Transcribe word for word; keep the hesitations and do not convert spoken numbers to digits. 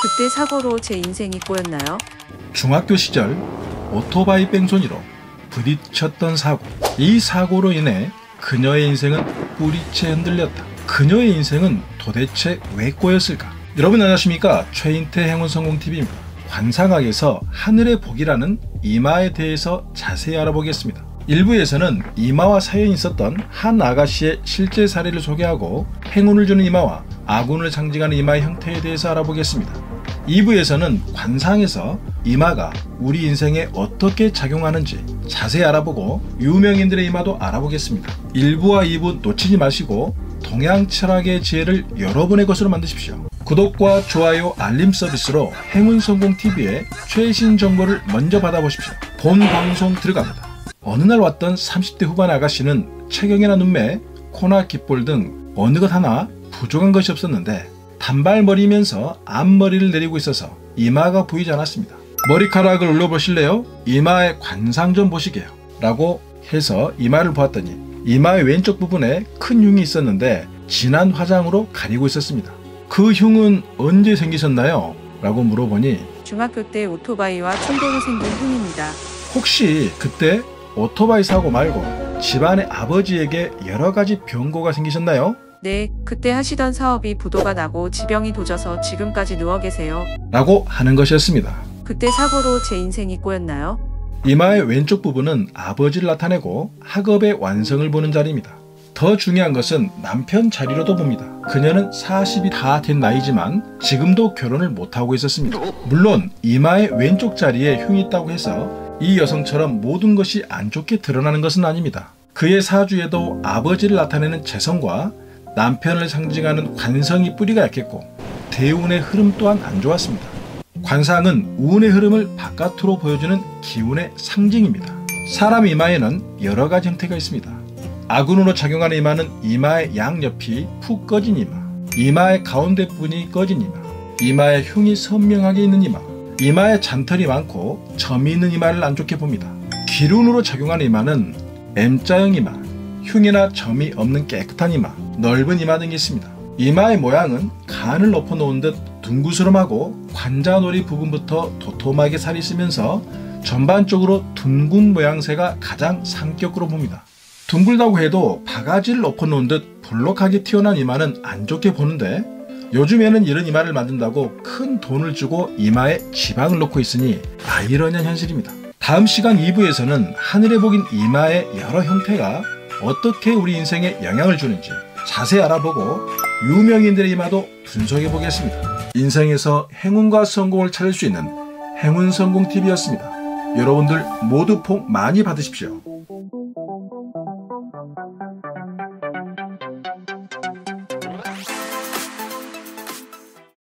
그때 사고로 제 인생이 꼬였나요? 중학교 시절 오토바이 뺑소니로 부딪혔던 사고. 이 사고로 인해 그녀의 인생은 뿌리채 흔들렸다. 그녀의 인생은 도대체 왜 꼬였을까? 여러분 안녕하십니까? 최인태 행운성공티비입니다. 관상학에서 하늘의 복이라는 이마에 대해서 자세히 알아보겠습니다. 일 부에서는 이마와 사연이 있었던 한 아가씨의 실제 사례를 소개하고 행운을 주는 이마와 아군을 상징하는 이마의 형태에 대해서 알아보겠습니다. 이 부에서는 관상에서 이마가 우리 인생에 어떻게 작용하는지 자세히 알아보고 유명인들의 이마도 알아보겠습니다. 일 부와 이 부 놓치지 마시고 동양 철학의 지혜를 여러분의 것으로 만드십시오. 구독과 좋아요, 알림 서비스로 행운성공티비의 최신 정보를 먼저 받아보십시오. 본 방송 들어갑니다. 어느 날 왔던 삼십 대 후반 아가씨는 체경이나 눈매, 코나 귓볼 등 어느 것 하나 부족한 것이 없었는데 단발머리면서 앞머리를 내리고 있어서 이마가 보이지 않았습니다. 머리카락을 눌러보실래요? 이마의 관상 좀 보시게요 라고 해서 이마를 보았더니 이마의 왼쪽 부분에 큰 흉이 있었는데 진한 화장으로 가리고 있었습니다. 그 흉은 언제 생기셨나요? 라고 물어보니 중학교 때 오토바이와 충돌이 생긴 흉입니다. 혹시 그때 오토바이 사고 말고 집안의 아버지에게 여러가지 병고가 생기셨나요? 네, 그때 하시던 사업이 부도가 나고 지병이 도져서 지금까지 누워 계세요. 라고 하는 것이었습니다. 그때 사고로 제 인생이 꼬였나요? 이마의 왼쪽 부분은 아버지를 나타내고 학업의 완성을 보는 자리입니다. 더 중요한 것은 남편 자리로도 봅니다. 그녀는 사십이 다 된 나이지만 지금도 결혼을 못하고 있었습니다. 물론 이마의 왼쪽 자리에 흉이 있다고 해서 이 여성처럼 모든 것이 안 좋게 드러나는 것은 아닙니다. 그의 사주에도 아버지를 나타내는 재성과 남편을 상징하는 관성이 뿌리가 약했고 대운의 흐름 또한 안 좋았습니다. 관상은 운의 흐름을 바깥으로 보여주는 기운의 상징입니다. 사람 이마에는 여러 가지 형태가 있습니다. 아군으로 작용하는 이마는 이마의 양옆이 푹 꺼진 이마, 이마의 가운데 부분이 꺼진 이마, 이마의 흉이 선명하게 있는 이마, 이마에 잔털이 많고 점이 있는 이마를 안 좋게 봅니다. 기운으로 작용하는 이마는 M자형 이마, 흉이나 점이 없는 깨끗한 이마, 넓은 이마 등이 있습니다. 이마의 모양은 간을 엎어놓은 듯 둥그스름하고 관자놀이 부분부터 도톰하게 살이 있으면서 전반적으로 둥근 모양새가 가장 상격으로 봅니다. 둥글다고 해도 바가지를 엎어놓은 듯 볼록하게 튀어나온 이마는 안 좋게 보는데 요즘에는 이런 이마를 만든다고 큰 돈을 주고 이마에 지방을 넣고 있으니 아이러니한 현실입니다. 다음 시간 이 부에서는 하늘의 복인 이마의 여러 형태가 어떻게 우리 인생에 영향을 주는지 자세히 알아보고 유명인들의 이마도 분석해 보겠습니다. 인생에서 행운과 성공을 찾을 수 있는 행운성공티비였습니다. 여러분들 모두 복 많이 받으십시오.